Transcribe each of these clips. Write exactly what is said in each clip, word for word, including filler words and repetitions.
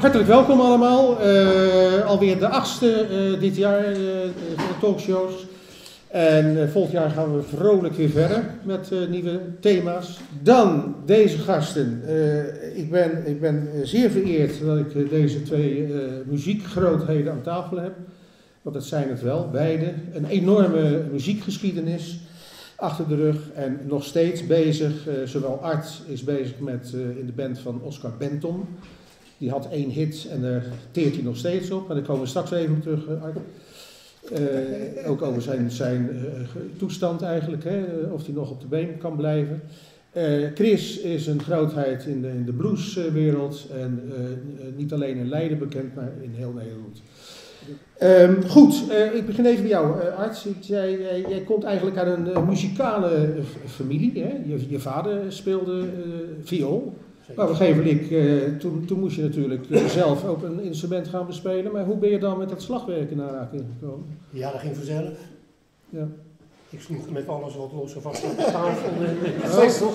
Hartelijk welkom allemaal. Uh, alweer de achtste uh, dit jaar uh, van de talkshows. En uh, volgend jaar gaan we vrolijk weer verder met uh, nieuwe thema's. Dan deze gasten. Uh, ik, ben, ik ben zeer vereerd dat ik uh, deze twee uh, muziekgrootheden aan tafel heb. Want dat zijn het wel, beide. Een enorme muziekgeschiedenis achter de rug en nog steeds bezig. Uh, zowel Art is bezig met uh, in de band van Oscar Benton. Die had één hit en daar teert hij nog steeds op. En daar komen we straks even op terug, Art. Uh, ook over zijn, zijn uh, toestand eigenlijk, hè, of hij nog op de been kan blijven. Uh, Chris is een grootheid in de, in de blueswereld. En uh, niet alleen in Leiden bekend, maar in heel Nederland. Um, goed, uh, ik begin even bij jou, uh, Art. Jij, jij, jij komt eigenlijk uit een uh, muzikale uh, familie. Hè? Je, je vader speelde uh, viool. Maar op een gegeven moment, uh, toen, toen moest je natuurlijk uh, zelf ook een instrument gaan bespelen. Maar hoe ben je dan met dat slagwerk in aanraking gekomen? Ja, dat ging vanzelf. Ja. Ik sloeg met alles wat los en vast op de tafel. Oh, toch?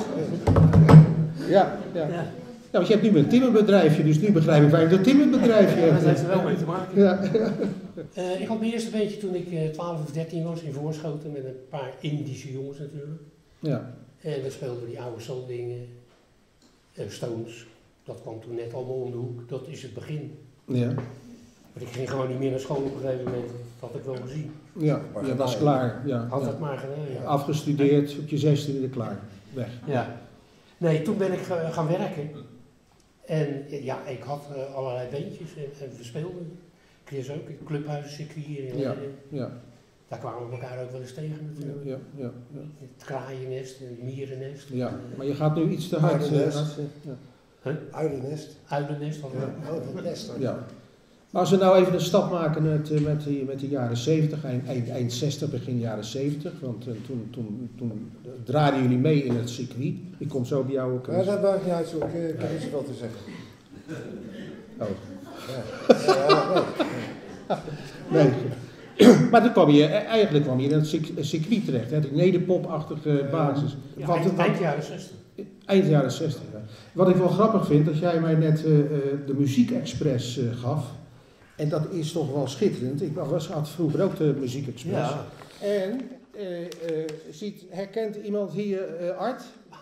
Ja, ja. ja. Ja, want je hebt nu een timmerbedrijfje, dus nu begrijp ik waar je dat timmerbedrijfje hebt. Ja, dat heeft er wel mee te maken. Ja. Uh, ik had mijn eerste beetje toen ik uh, twaalf of dertien was in Voorschoten met een paar Indische jongens natuurlijk. Ja. En we speelden die oude soul-dingen, uh, Stones. Dat kwam toen net allemaal om de hoek. Dat is het begin. Ja. Maar ik ging gewoon niet meer naar school op een gegeven moment. Dat had ik wel gezien. Ja, je was klaar. Ja. Had ja. het maar gedaan, ja. Afgestudeerd, op je zestiende klaar. Weg. Ja. Nee, toen ben ik uh, gaan werken. En ja, ik had uh, allerlei bandjes en, en we speelden. Chris ook, in clubhuiscircuit hier in ja, Leiden. ja. Daar kwamen we elkaar ook wel eens tegen natuurlijk. Ja, ja, ja. Het kraaiennest, het mierennest. Ja, maar je gaat nu iets te hard. Uilennest. Ja. Huh? Uilennest. Uilennest hadden we. Ja, oh, het nest. Ja. Als we nou even een stap maken met, met, die, met de jaren zeventig, eind, eind, eind zestig, begin jaren zeventig, want uh, toen, toen, toen draaiden jullie mee in het circuit. Ik kom zo bij jou ook. Ja, dat maakt niet uit, zo. Ik, ik heb iets wel te zeggen. Oh. Ja. Ja, ja, nee. Maar toen kwam je, eigenlijk kwam je in het circuit terecht, hè, die nederpopachtige basis. Ja, wat, eind, wat, eind jaren zestig. Eind jaren zestig, ja. Wat ik wel grappig vind, dat jij mij net uh, de Muziekexpress uh, gaf. En dat is toch wel schitterend. Ik was, had vroeger ook de Muziekexpress. Ja. En, uh, uh, ziet, herkent iemand hier uh, Art?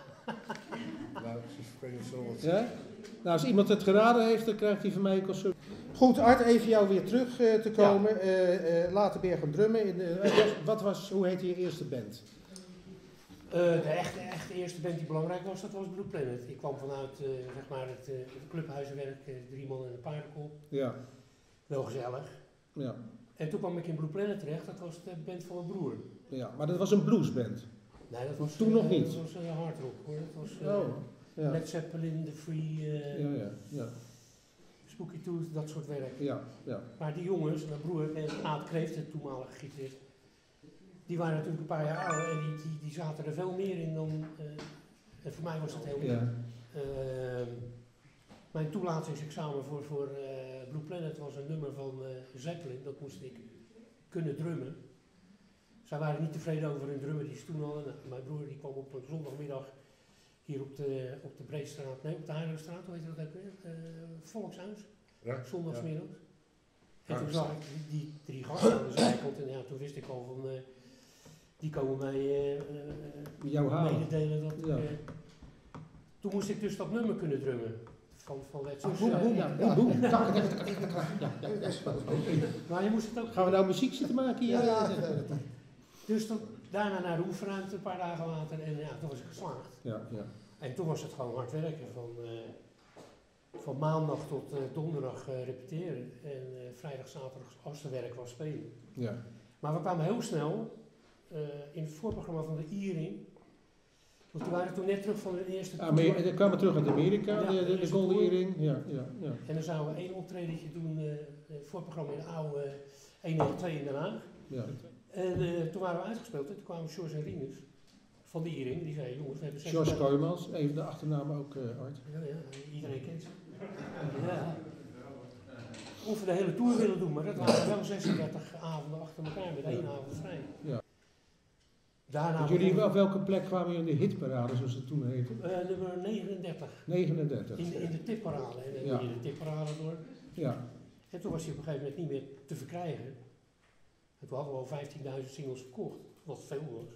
nou, ik weet niet zo wat. Ja? Nou, als iemand het geraden heeft, dan krijgt hij van mij een kostuum. Goed, Art, even jou weer terug uh, te komen. Ja. Uh, uh, later ben je gaan drummen. In de, uh, wat was, hoe heette je eerste band? Uh, de echte, echte eerste band die belangrijk was, dat was Blue Planet. Ik kwam vanuit uh, zeg maar het, uh, het clubhuizenwerk, uh, drie man en een paardenkop. Ja. Wel gezellig. Ja. En toen kwam ik in Blue Planet terecht, dat was de band van mijn broer. Ja, maar dat was een bluesband. Nee, dat was toen uh, nog niet. Dat was uh, hard rock hoor. Dat was uh, oh, ja. Led Zeppelin, The Free, uh, ja, ja, ja. Spooky Tooth, dat soort werk. Ja, ja. Maar die jongens, mijn broer en Aad Kreeft, de toenmalige gitarist, die waren natuurlijk een paar jaar ouder en die, die, die zaten er veel meer in dan, uh, en voor mij was dat heel ja. uh, mijn toelatingsexamen voor, voor uh, Blue Planet was een nummer van uh, Zeppelin, dat moest ik kunnen drummen. Zij waren niet tevreden over hun drummer die ze toen hadden. Nou, mijn broer die kwam op een zondagmiddag hier op de, op de Breedstraat, nee op de Heiligstraat, hoe heet dat ook weer? Uh, Volkshuis, Ja, zondagsmiddag. ja. En toen zag ik die, die drie gasten aan de zijkant en ja, toen wist ik al van, uh, die komen mij uh, uh, Jou halen. mededelen dat Ja. uh, toen moest ik dus dat nummer kunnen drummen. Van, van Led Ah, Zeppelin. boem, boem, ja, boem, boem. Ja, ja, ja. Maar je moest het ook... Gaan we nou muziek zitten maken hier? Ja, ja. Dus toen, daarna naar de oefenruimte, een paar dagen later, en ja, toen was ik geslaagd. Ja, ja. En toen was het gewoon hard werken, van, uh, van maandag tot uh, donderdag uh, repeteren. En uh, vrijdag, zaterdag, als er werk was, spelen. Ja. Maar we kwamen heel snel uh, in het voorprogramma van de I-ring. Want we waren toen net terug van de eerste tour. Amer- dan kwamen we terug uit Amerika, Ja, de, de, de eerste Golden tour. Earring. Ja, ja, ja. En dan zouden we één optredentje doen, uh, het voorprogramma in de oude uh, honderdnegen in Den Haag. Ja. En uh, toen waren we uitgespeeld en toen kwamen Sjors en Rinus van de I-ring. Die zeiden, jongens, we hebben George zesendertig... Kooijmans, even de achternaam ook, uh, Art. Ja, ja, iedereen kent ze. Ja. Of we de hele tour willen doen, maar dat waren wel zesendertig avonden achter elkaar met één avond vrij. Ja. Daarna Want jullie, op welke plek kwamen jullie in de hitparade, zoals het toen heette? Uh, nummer negenendertig. negenendertig. In de, in de tipparade. En dan Ja. ging je de tipparade door. Ja, En toen was hij op een gegeven moment niet meer te verkrijgen. En toen hadden we al vijftienduizend singles verkocht, wat veel was.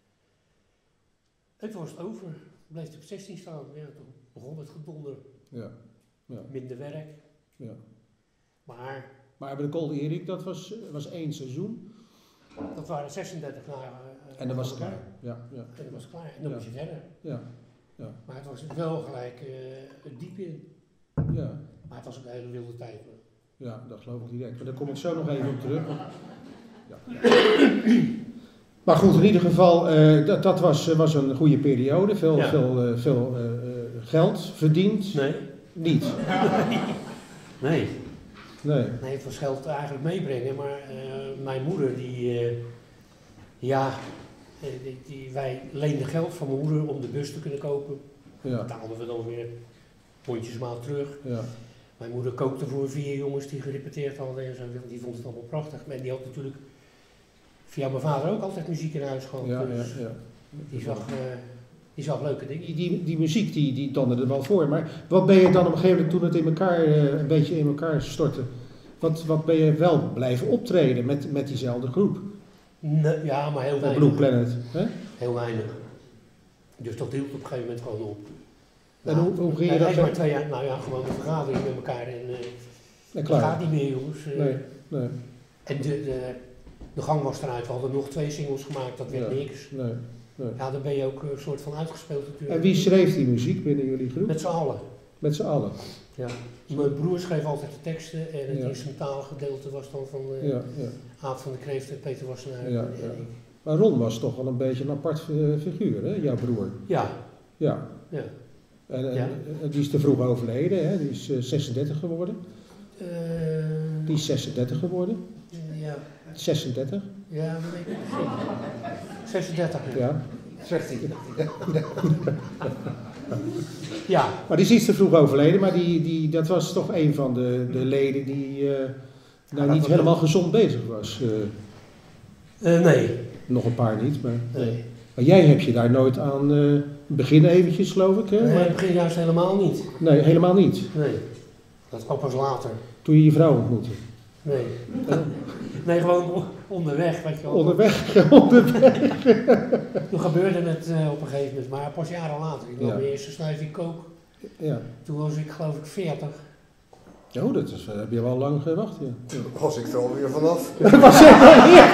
En toen was het over. Bleef hij op zestien staan. Ja, toen begon het gedonder. ja, ja, Minder werk. ja. Maar Maar bij de Golden Erik, dat was, was één seizoen. dat waren zesendertig dagen. Uh, En dan was het klaar. Ja, ja, En dat was klaar. En dan Ja. moest je verder. ja, ja, Maar het was wel gelijk uh, het diep in. ja. Maar het was ook een hele wilde tijd. Hoor. Ja, dat geloof ik direct. Maar daar kom ik zo nog even op terug. Ja. Maar goed, in ieder geval, uh, dat, dat was, was een goede periode. Veel, Ja. veel, uh, veel uh, geld verdiend. Nee. Niet. Nee. Nee. Nee, het was geld eigenlijk meebrengen. Maar uh, mijn moeder, die, uh, ja, die, die, wij leenden geld van mijn moeder om de bus te kunnen kopen. Ja, Betaalden we dan weer mondjesmaat terug. ja, Mijn moeder kookte voor vier jongens die gerepeteerd hadden en zo. Die vond het allemaal prachtig. Maar die had natuurlijk via mijn vader ook altijd muziek in huis gehad. ja, ja, Dus ja. die, zag, uh, die zag leuke dingen. Die, die, die muziek die, die donderde wel voor. Maar wat ben je dan op een gegeven moment, toen het in elkaar, uh, een beetje in elkaar stortte, wat, wat ben je wel blijven optreden met, met diezelfde groep? Nee, ja, maar heel Op weinig. Blue Planet. Hè? Heel weinig. Dus dat hield op een gegeven moment gewoon op. En hoe, hoe ging je Nee, dat nee, dan? maar twee jaar, nou ja, gewoon een vergadering met elkaar en uh, Nee, dat klaar. gaat niet meer jongens. Uh, Nee, nee, En de, de, de gang was eruit, we hadden nog twee singles gemaakt, dat werd Ja. niks. nee, nee. Ja, dan ben je ook een soort van uitgespeeld natuurlijk. En wie schreef die muziek binnen jullie groep? Met z'n allen. Met z'n allen. Ja. Mijn broer schreef altijd de teksten en het Ja. instrumentaal gedeelte was dan van uh, Ja, ja. Aad van de Kreeft en Peter Wassenaar. Ja, en ja. ik. Maar Ron was toch wel een beetje een apart uh, figuur, hè? Jouw broer. Ja, Ja. ja. En, en, Ja. en die is te vroeg overleden, hè? Die is uh, zesendertig geworden. Uh, Die is zesendertig geworden. ja, zesendertig. ja, dat weet ik niet. zesendertig. Ja. Ja. Zegt hij. Ja, Maar die is iets te vroeg overleden, maar die, die, dat was toch een van de, de leden die uh, nou, dat niet was helemaal wel- gezond bezig was. Uh, Uh, nee, nog een paar niet, maar... nee. Maar jij hebt je daar nooit aan uh, beginnen eventjes, geloof ik, hè? Nee, in Maar, het begin juist helemaal niet. nee, helemaal niet. Nee, dat kwam pas later. Toen je je vrouw ontmoette. Nee. Nee, gewoon o- onderweg, weet je wel. Onderweg, onderweg. Toen gebeurde het uh, op een gegeven moment, maar pas jaren later. Ik nam Ja. mijn eerste snuifje kook. Ja. Toen was ik geloof ik veertig. Oh, dat is, uh, heb je wel lang gewacht, ja. Ja. Was ik er alweer vanaf. Dat was helemaal niet.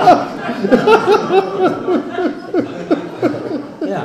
Ja.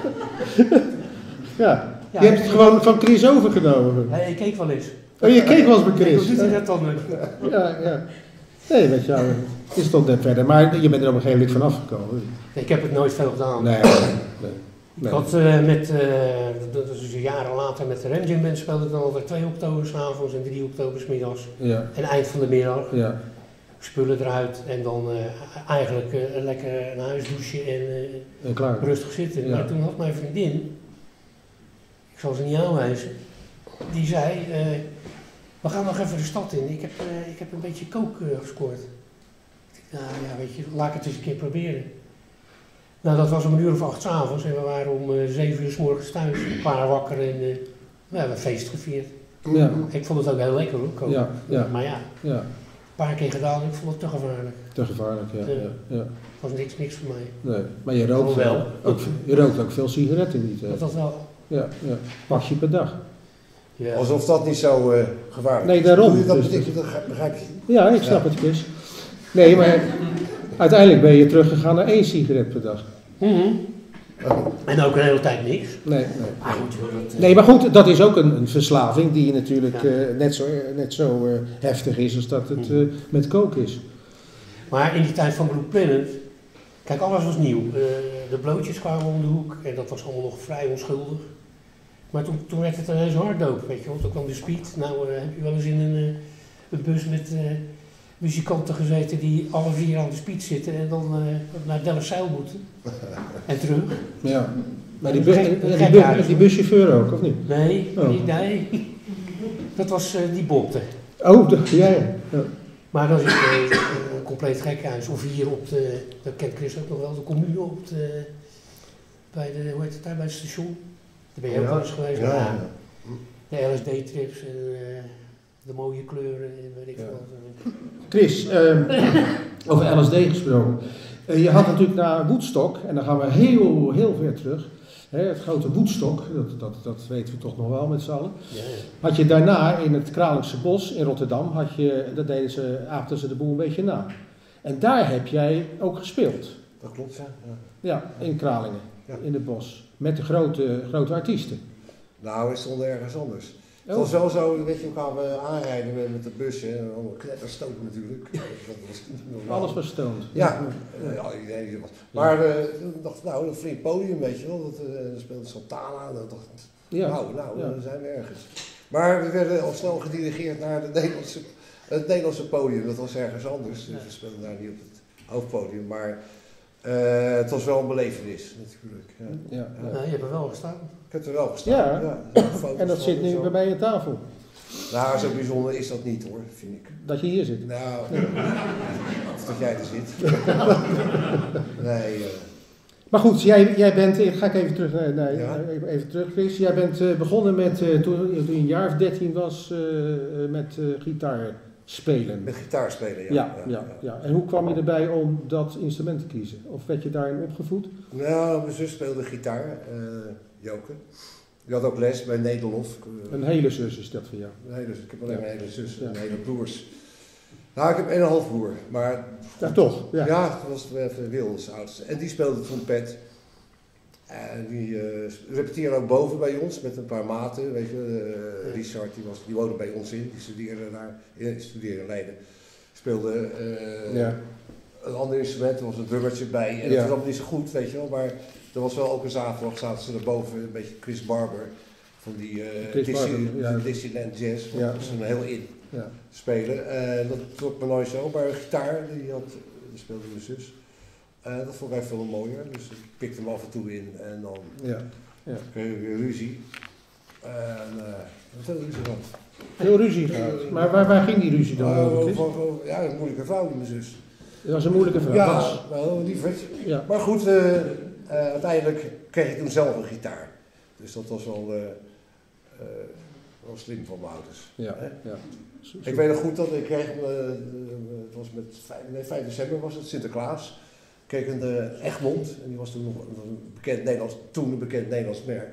Ja. Ja, Je hebt het gewoon van Chris overgenomen. Nee, ik keek wel eens. Oh, je keek wel eens bij Nee, Chris. hoe doet hij dat dan? nu? Ja, ja. Nee, met jou is het toch net verder. Maar je bent er op een gegeven moment vanaf gekomen. Ik heb het nooit veel gedaan. Nee, nee. Ik nee. had uh, met, uh, dat is dus jaren later met de Ramjam Band speelde ik dan altijd twee oktober 's avonds en drie oktober 's middags. Ja, En eind van de middag. ja, Spullen eruit en dan uh, eigenlijk uh, lekker naar huis douchen en uh, en klaar. rustig zitten. Ja. Maar toen had mijn vriendin, ik zal ze niet aanwijzen, die zei, uh, we gaan nog even de stad in, ik heb, uh, ik heb een beetje kook uh, gescoord. Ik dacht, nou ja, weet je, laat ik het eens een keer proberen. Nou, dat was om een uur of acht 's avonds en we waren om uh, zeven uur 's morgens thuis, een paar wakker en uh, we hebben een feest gevierd. Ja, Ik vond het ook heel lekker hoor, koken. ja, ja, Maar ja, ja. een paar keer gedaan, ik vond het te gevaarlijk. Te gevaarlijk, ja. ja, ja. Het was niks, niks voor mij. Nee, maar je rookt, Hoewel. ook, je rookt ook veel sigaretten niet. Hè? Dat was wel. Ja, ja. Pakje per dag. Ja. Alsof dat niet zo uh, gevaarlijk Nee, is. daarom. Doe je dat Dus- betekent, dat begrijp je. Ja, ik snap Ja. het, Chris. Nee, maar uiteindelijk ben je teruggegaan naar één sigaret per dag. Mhm. Oh. En ook een hele tijd niks. Nee, nee. Maar goed, joh, dat, eh, Nee, maar goed, dat is ook een, een verslaving die natuurlijk Ja. eh, net zo, net zo eh, heftig is als dat het Mhm. eh, met coke is. Maar in die tijd van Blue Planet, kijk, alles was nieuw. Eh, de blootjes kwamen om de hoek en dat was allemaal nog vrij onschuldig. Maar toen, toen werd het ineens harddoop, weet je wel. Toen kwam de speed. Nou, eh, heb je wel eens in een, eh, een bus met eh, muzikanten gezeten die alle vier aan de speed zitten en dan eh, naar Delfzijl moeten. En terug. Ja. Maar die, Dat bu is gek- en die, gek bu huis, die hoor. buschauffeur ook, of niet? Nee, Oh. nee, nee. Dat was, eh, die bokte. Oh, de, ja, ja. Ja. Maar dan zit je uh, een compleet gekhuis. Of hier op de, dat kent Chris ook nog wel, de commune op de, bij de, hoe heet het daar, bij het station. Daar ben je ook wel eens geweest. Ja, Ja. ja. De L S D-trips en uh, de mooie kleuren en weet ik Ja. wat. Chris, eh, over L S D gesproken. Uh, je had natuurlijk na Woodstock, en dan gaan we heel, heel ver terug. Hè, het grote Woodstock, dat, dat, dat weten we toch nog wel met z'n allen. Ja, ja. Had je daarna in het Kralingse Bos in Rotterdam, had je, dat deden ze, aapten ze de boel een beetje na. En daar heb jij ook gespeeld. Dat klopt, ja. ja. Ja, in Kralingen, Ja. in het bos. Met de grote, grote artiesten. Nou, is stond ergens anders. Het Oh. was wel zo, weet je, we kwamen aanrijden met, met de bus, hè, en allemaal knetterstoot natuurlijk. Dat was niet normaal. Alles was stoned. Ja, uh, ja iedereen die was. Maar uh, toen dacht ik, nou, een flink podium, weet je wel. Dat, uh, er speelde Santana, dat dacht ik, Ja. nou, nou, Ja. dan zijn we ergens. Maar we werden al snel gedirigeerd naar de Nederlandse, het Nederlandse podium, dat was ergens anders. Dus we speelden daar niet op het hoofdpodium, maar uh, het was wel een belevenis natuurlijk. Ja. Ja. Ja. Nou, je hebt er wel gestaan. Ik heb er wel gestaan. Ja. Ja, foto's En dat van zit nu zo. bij mij aan tafel. Nou, zo bijzonder is dat niet hoor, vind ik. Dat je hier zit. Nou, of dat jij er zit. Nee, uh, Maar goed, jij, jij bent, ik ga ik even terug, nee, nee, Ja. even, even terug Chris. Jij bent uh, begonnen met, uh, toen, toen je een jaar of dertien was, uh, met uh, gitaar spelen. met gitaar spelen, ja. Ja, ja, ja. En hoe kwam je erbij om dat instrument te kiezen? Of werd je daarin opgevoed? Nou, mijn zus speelde gitaar, uh, Joke. Die had ook les bij Nederlof. Uh, Een hele zus is dat voor jou. nee, dus ik heb alleen Ja. maar hele zus Ja. en hele broers. Nou, ik heb een halfbroer, maar Ja, toch? Ja. ja, dat was even Wils oudste. En die speelde trompet. En die uh, repeteerde ook boven bij ons met een paar maten, weet je. Uh, Richard, die, was, die woonde bij ons in, die studeerde daar, die studeerde in Leiden. Speelde uh, Ja. een ander instrument, er was een drummertje bij. En dat Ja. was allemaal niet zo goed, weet je wel. Maar er was wel ook een zaterdag, zaten ze erboven, een beetje Chris Barber. Van die uh, Chris Dixie, Barber, ja. Dixieland Jazz, Ja. dat was een heel in Ja. spelen. En dat trok me nooit zo, maar een gitaar, die, had, die speelde mijn zus. Uh, dat vond ik veel mooier, dus ik pikte hem af en toe in en dan Ja. Ja. kreeg ik weer ruzie. En uh, veel ruzie gehad. Veel ruzie gehad. Maar waar, waar ging die ruzie dan Uh, over? Chris? over, over- ja, een moeilijke vrouw, die mijn zus. Dat was een moeilijke vraag. Ja, Was. wel lieverd. Ja. Maar goed, uh, uh, uiteindelijk kreeg ik toen zelf een gitaar. Dus dat was wel, uh, uh, wel slim van mijn ouders. Ja. Hè? Ja. Ik weet nog goed dat ik kreeg, uh, uh, het was met vijf, nee, vijf december was het, Sinterklaas. Ik kreeg een uh, Egmond, en die was toen nog een bekend Nederlands, toen een bekend Nederlands merk.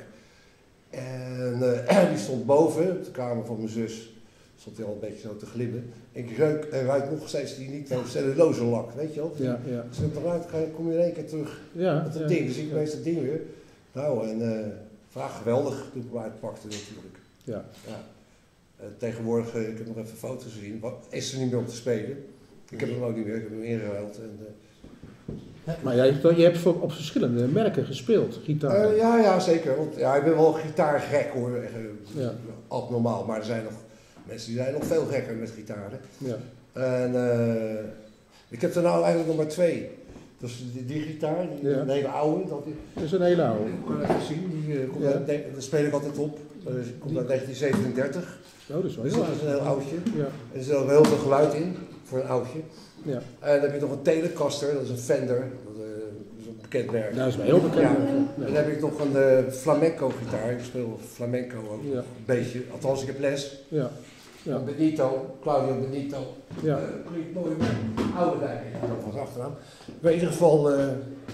En uh, die stond boven, op de kamer van mijn zus, stond hij al een beetje zo te glimmen. En ik ruik, en ruik nog steeds die niet van cellulose lak, weet je wel. Ja, ja. Als ik hem eruit ga, kom je in één keer terug Ja, met dat ja. ding. Dus ik wees dat ding weer. Nou, en uh, vraag geweldig toen ik hem uitpakte natuurlijk. Ja. Ja. Uh, tegenwoordig, uh, ik heb nog even foto's gezien, wat, is er niet meer om te spelen. Ik heb hem ook niet meer, ik heb hem ingeruild. En, uh, Maar jij, je hebt voor- op verschillende merken gespeeld, gitaar. uh, ja, ja, zeker. Want ja, ik ben wel gitaargek hoor. Echt, uh, Ja. abnormaal, maar er zijn nog mensen die zijn nog veel gekker met gitaren. Ja. En uh, ik heb er nou eigenlijk nog maar twee. Dus die, die gitaar, die, Ja. een hele oude, dat, Dat is een hele oude. ik kan even zien, die, uh, komt Ja. uit, daar speel ik altijd op. Uh, die komt uit negentien zevenendertig. Oh, dat is wel Dus heel dat is een oud. heel oudje. Ja. Er zit ook heel veel geluid in, voor een oudje. Ja. En dan heb je nog een Telecaster, dat is een Fender, dat, uh, dat is een bekend merk. Dat is wel heel bekend. Ja. Ja. Dan heb ik nog een uh, flamenco gitaar, ik speel flamenco ook Ja. een beetje, althans ik heb les. Ja. Ja. Benito, Claudio Benito. Ja. Uh, klinkt mooi, oude dijk. Dat was achteraan. Maar in ieder geval, uh,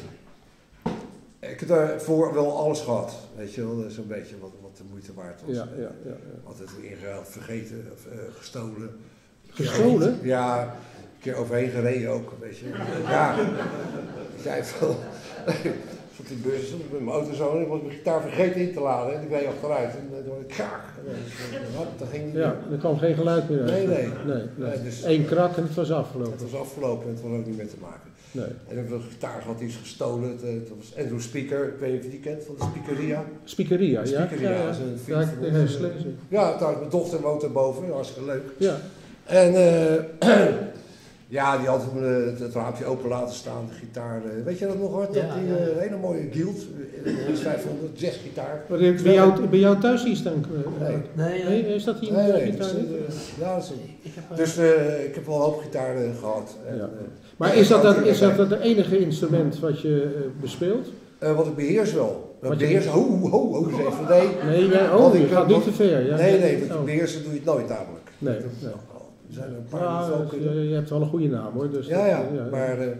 ik heb daarvoor wel alles gehad. Weet je wel, zo'n beetje wat, wat de moeite waard was. Ja, ja, ja, ja. Altijd ingeruild, vergeten, of, uh, gestolen. Gestolen? Ja, een keer overheen gereden ook, weet je. Ja, jij veel. Op die bus, op mijn auto zo, en ik was mijn gitaar vergeten in te laden en ik reed achteruit en toen hoorde ik kraak. Dat ging niet Ja, meer. er kwam geen geluid meer uit. Nee, nee. nee, nee. Nee, dus- Eén krak en het was Het afgelopen. was afgelopen en het was ook niet meer te maken. Nee. En ik heb een gitaar gehad, die is gestolen. Het, het was Andrew Speaker, ik weet niet of je die kent, van de Speakeria. Speakeria, ja? Speakeria, ja, ja. is een Ja, vriend ik van heb ons. eens gelezen. Ja, trouwens, mijn dochter woont erboven, hartstikke leuk. Ja, En uh, Ja, die had hem uh, het, het raampje open laten staan, de gitaar. Uh, weet je dat nog hoor? Dat Ja, die ja. uh, hele mooie Guild, uh, vijfhonderd, jazzgitaar. Wat heeft bij jou, bij jou thuis iets dan? Uh, Nee. Nee, Nee, nee. is dat hier Nee, een nee, gitaar? dus, uh, ja, dat is een- Ik heb, uh, dus uh, ik heb wel een hoop gitaren gehad. En, Ja. uh, Maar is dat, ja, dat, is dat het enige instrument wat je uh, bespeelt? uh, wat ik beheers wel. Wat je- Beheers, ho, ho, ho, eens even, nee. Nee, nee, Wat oh, ik, je uh, gaat niet wat- te ver. Ja, nee, nee, want oh. beheersen doe je het nooit namelijk. Nee, Dat- nee. Er zijn er een paar Ja, die het wel dus, kunnen. je, je hebt wel een goede naam hoor. Dus Ja, dat, ja, uh, ja, maar uh,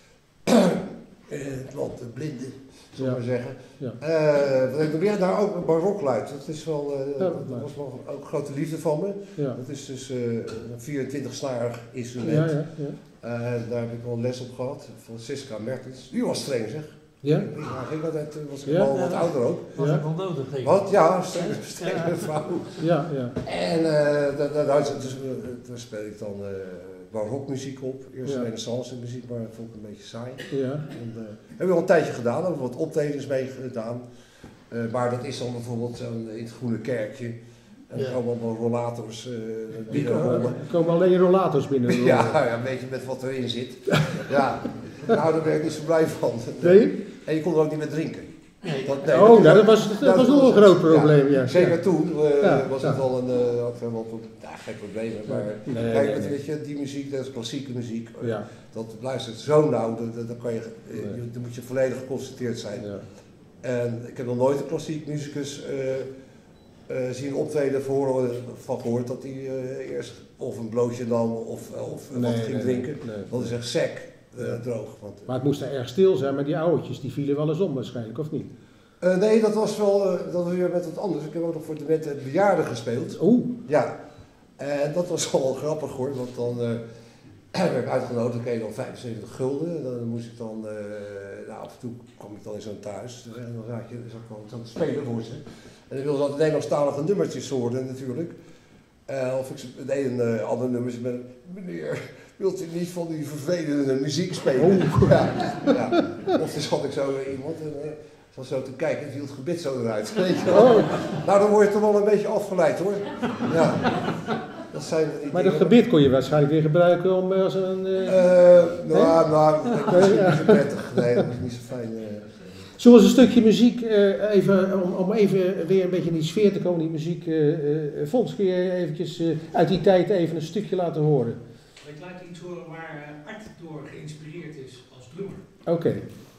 het land, de blinde, zullen we Ja. maar zeggen. Ja. Uh, wat heb ik nog meer? Nou, ook een barokluid. Dat is wel, uh, Ja, dat maar- was wel ook een grote liefde van me. Ja. Dat is dus uh, een vierentwintig-snarig instrument. Ja, ja, ja. Uh, daar heb ik wel les op gehad van Siska Mertens. Die was streng zeg. Ja? Ja, ik altijd, uh, was ik Ja? al wat ouder ook. was Ja. ook wel nodig tegen. Wat? Ja, strenge, strenge Ja. vrouw. Ja, ja. En uh, daar, daar, daar, dus, uh, daar speel ik dan uh, barokmuziek op. Eerst Ja. renaissance muziek, maar dat vond ik een beetje saai. Ja. En, uh, heb ik al een tijdje gedaan, heb ik wat optredens mee gedaan. Uh, maar dat is dan bijvoorbeeld zo'n in het Groene Kerkje. En Ja. er komen allemaal rollators uh, Die binnen komen, rollen. er komen alleen rollators binnen. Ja, ja, een beetje met wat erin zit. Ja, nou daar ben ik niet zo blij van. Nee? En je kon er ook niet meer drinken. Nee, Dat, nee, Oh, nou, is- dat was, dat was nog een groot probleem. Ja. Zeker toen uh, Ja, was ja. het wel een, uh, had wel pro- ja, geen probleem, maar Nee, kijk, nee, met, nee. weet je, die muziek, dat is klassieke muziek, uh, Ja. dat luistert zo nauw, dat, dat, dat kan je, uh, Nee. je- dan moet je volledig geconcentreerd zijn. Ja. En ik heb nog nooit een klassiek muzikus uh, uh, zien optreden voor, van gehoord dat hij uh, eerst of een blootje nam of, of Nee, wat ging nee, drinken. nee, nee. Dat is echt sec, uh, droog. Want, Maar het moest er erg stil zijn, maar die ouwtjes die vielen wel eens om waarschijnlijk, of niet? uh, nee, dat was wel uh, dat was weer met wat anders. Ik heb ook nog voor de met de bejaarden gespeeld. Oeh, Ja, en dat was wel grappig hoor, want dan uh, werd ik uitgenodigd, dan kreeg je dan vijfenzeventig gulden. En dan moest ik dan, uh, nou, af en toe kwam ik dan in zo'n thuis en dan zat je zat ik gewoon aan het spelen voor ze. En dan wilden ze altijd Nederlandstalige nummertjes horen natuurlijk. Uh, of ik deed een uh, ander nummer met, meneer, wilt u niet van die vervelende muziek spelen? Ja, ja. Of dan zat ik zo uh, iemand en uh, zat zo te kijken en viel het gebit zo eruit. Weet je wel. Oh. Nou, dan word je toch wel een beetje afgeleid hoor. Ja. Dat zijn die maar dat dingen- gebit kon je waarschijnlijk weer gebruiken om als een... Uh... Uh, nou, nou, dat is niet zo prettig. Nee, dat is niet zo fijn. Uh. Zullen we eens een stukje muziek, uh, even, om, om even weer een beetje in die sfeer te komen, die muziek, uh, uh, Fons, kun je eventjes uh, uit die tijd even een stukje laten horen? Ik laat iets horen waar uh, Art door geïnspireerd is als drummer. Oké. Okay.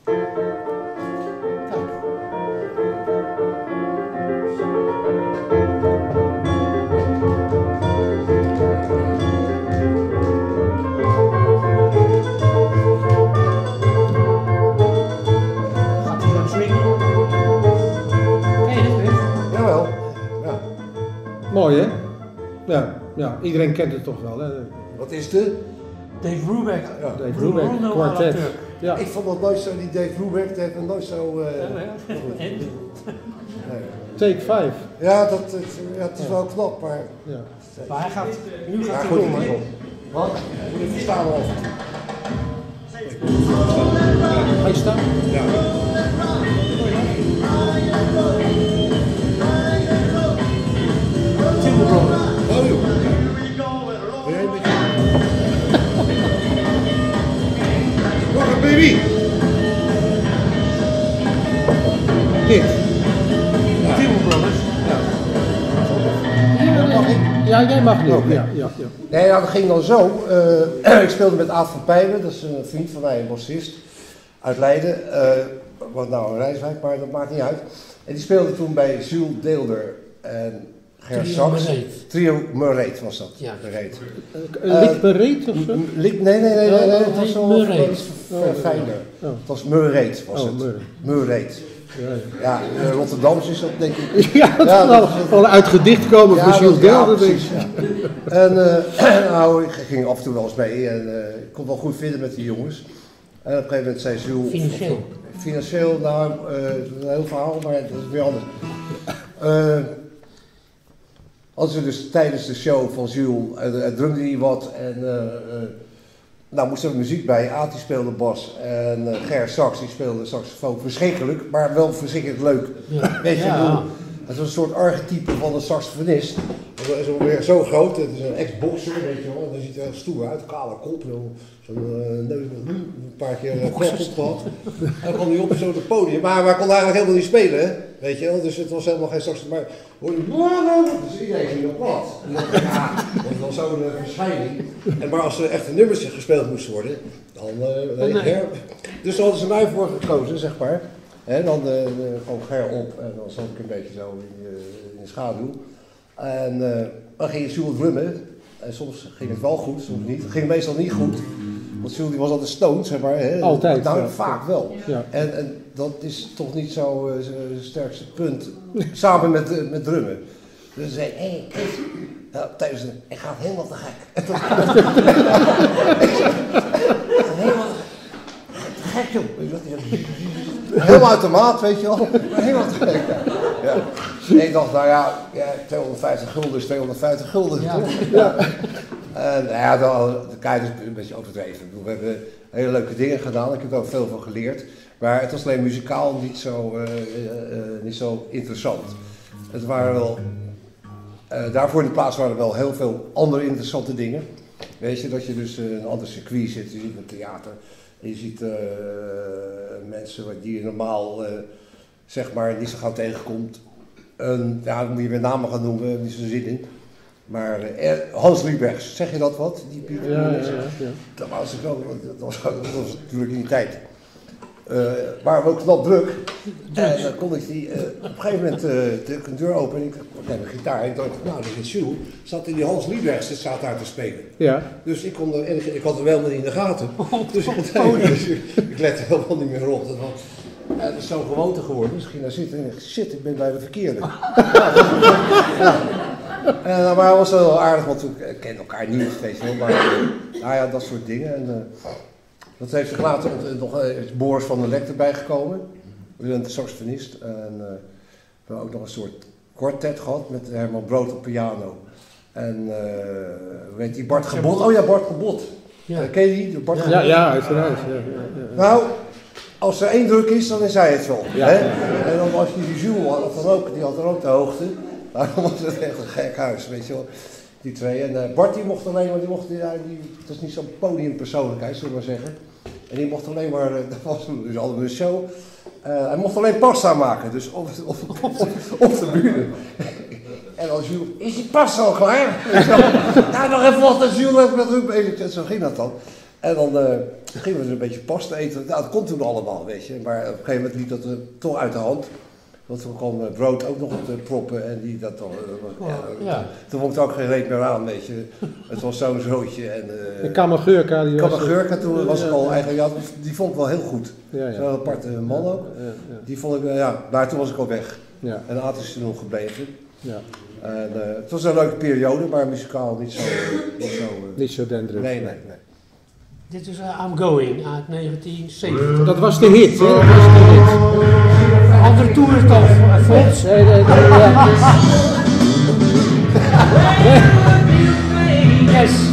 Gaat hij dan swingen? Ken je het, Chris? Jawel. Ja. Mooi hè? Ja, ja, iedereen kent het toch wel hè? Wat is de? Dave Brubeck. Ja. Dave Bruno Brubeck, à la kwartet. Turk. Ja. Ik vond dat nooit zo, die Dave Brubeck, die heeft me nooit zo... Uh, Ja, ja. En? nee. Take five. Ja, dat, het, ja, het is wel knap, maar... Ja. Maar hij gaat, nu Ja, gaat hij goed, komen. goed. Wat? Moet je verstaan of? Ga je staan? Ja. Timber Brothers. Oh joh. Wil jij een beetje... Wacht, baby! Dit. Timber Brothers. Ja, jij mag nu. Oké. Ja, ja, ja. Nee, nou, dat ging dan zo. Uh, ik speelde met Aad van Pijlen, dat is een vriend van mij, een bassist uit Leiden. Uh, wat nou een Rijswijk, maar dat maakt niet uit. En die speelde toen bij Jules Deelder en Ger Trio Sachs. Mereet. Trio Mereet was dat. Ja. Mereet. Uh, Lik bereid of zo? Lik, nee, nee, nee, nee, nee, het was wel Mereet. iets Oh, fijner. oh. Het was Mereet was Oh, het. Mereet. Mereet. Ja, ja. Ja, uh, Rotterdams is dat denk ik. Ja, dat Ja, is wel, dat is- wel uit gedicht komen Ja, voor Jules dat- ja, Deelder, denk ik. precies, ja. En uh, nou, ik ging af en toe wel eens mee en uh, ik kon het wel goed vinden met die jongens. En op een gegeven moment zei Jules... Financieel. Financieel, nou, uh, een heel verhaal, maar dat is weer anders. Uh, als we dus tijdens de show van Jules, uh, uh, drumde hij wat en uh, uh, nou moest er muziek bij. Aad die speelde bas en uh, Ger Sachs die speelde saxofoon. Verschrikkelijk, maar wel verschrikkelijk leuk. Ja. Weet je, Ja. ik bedoel, Het was een soort archetype van een saxofonist. Zo, weer zo groot, het is een ex-boxer, weet je wel. En dan ziet hij er stoer uit, kale kop, zo'n uh, neus, een paar keer uh, klap op gehad. En dan kwam hij op zo'n podium, maar hij kon eigenlijk helemaal niet spelen, weet je wel. Dus het was helemaal geen saxofoon, maar hoor je, dus iedereen ging op plat. En dan dacht ik, ja, dat was zo'n uh, verschijning. En maar als er echt een nummertje gespeeld moest worden, dan... Uh, nee, nee. Her, dus daar hadden ze mij voor gekozen, zeg maar. En dan uh, kwam Ger op en dan zat ik een beetje zo in, uh, in de schaduw. En uh, dan ging Jules drummen. En soms ging het wel goed, soms niet. Het ging meestal niet goed. Want Jules die was altijd stoned, zeg maar. Hè? Altijd. Nou, ja. vaak wel. Ja. En, en dat is toch niet zo uh, zijn sterkste punt. Samen met, uh, met drummen. Dus hij zei, hé hey, Chris, nou, tijdens een, ik ga helemaal te gek. Helemaal te gek, joh. Helemaal uit de maat, weet je wel. Helemaal te gek. Ja. En ik dacht, nou ja, ja, tweehonderdvijftig gulden is tweehonderdvijftig gulden, ja. Toch? Ja. En nou ja, de, de kijk is een beetje overdreven. We hebben hele leuke dingen gedaan, ik heb er ook veel van geleerd. Maar het was alleen muzikaal niet zo, uh, uh, uh, niet zo interessant. Het waren wel, uh, daarvoor in de plaats waren er wel heel veel andere interessante dingen. Weet je, dat je dus uh, een ander circuit zit, je ziet een theater. Je ziet uh, mensen die je normaal, uh, zeg maar, niet zo gauw tegenkomt. Een, ja, dan moet je weer namen gaan noemen, niet zo zin in. Maar uh, Hans Liebergs, zeg je dat wat? Die Pieter ja, ja, ja, ja. Dat was ik wel, dat was, dat was natuurlijk in die tijd. Uh, waren we ook knap druk. En dan kon ik die, uh, op een gegeven moment uh, de deur open en ik had een gitaar. En ik dacht, nou, dat is Jules. Zat in die Hans Liebergs, dat zat daar te spelen. Ja. Dus ik, kon er, en ik, ik had hem helemaal niet in de gaten. Dus ik, dus ik, ik lette helemaal niet meer op. Dat was, ja, het is zo'n gewoonte geworden. Dus ik ging daar zitten en ik dacht, shit, ik ben bij de verkeerde. Ja, ja. En, maar hij was wel aardig, want we kenden elkaar niet, weet je wel. Maar nou ja, dat soort dingen. En, uh, dat heeft zich later nog uh, Boris van der Lek erbij gekomen. We zijn een saxofonist. En uh, we hebben ook nog een soort kwartet gehad met Herman Brood op piano. En uh, hoe heet die? Bart Gebot. Oh ja, Bart Gebot. Ja. Uh, ken je die? Bart ja, Gebot? ja, ja, uiteraard. Ja, ja, ja. Nou, als er één druk is, dan is hij het wel. Ja. Hè? En dan was je die Jules had, dan ook, die had er ook de hoogte. Maar dan was het echt een gek huis, weet je wel. Die twee. En uh, Bart die mocht alleen maar, die mocht, ja, die, dat is niet zo'n podiumpersoonlijkheid, zullen we maar zeggen. En die mocht alleen maar, uh, dat was dus altijd een show. Uh, hij mocht alleen pasta maken, dus op, op, op, op de bühne. En als Jules, is die pasta al klaar? Nou, nog even wachten, Jules heeft met druk bezig. En zo ging dat dan. En dan uh, gingen we dus een beetje pasta eten. Nou, dat kon toen allemaal, weet je. Maar op een gegeven moment liep dat uh, toch uit de hand. Want toen kwam uh, Brood ook nog op de proppen en die dat dan. Uh, ja, ja. Toen vond ik er ook geen reet meer aan, weet je. Het was zo'n zootje. En uh, Kammergeurka, die was. Kammergeurka, toen was ik al eigenlijk, ja, die vond ik wel heel goed. Ja, ja. Zo'n aparte man ook. Ja, ja. Die vond ik, uh, ja, maar toen was ik al weg. Ja. En later is hij nog gebleven. Ja. En, uh, het was een leuke periode, maar muzikaal niet zo. Niet zo, uh, niet zo denderend. Nee, nee, nee. Dit is uh, I'm Going uit negentien zeventig. Dat was de hit, hè? Dat was de hit. Andere toer toch, uh, Frits? Nee, nee, nee, ja. Yes.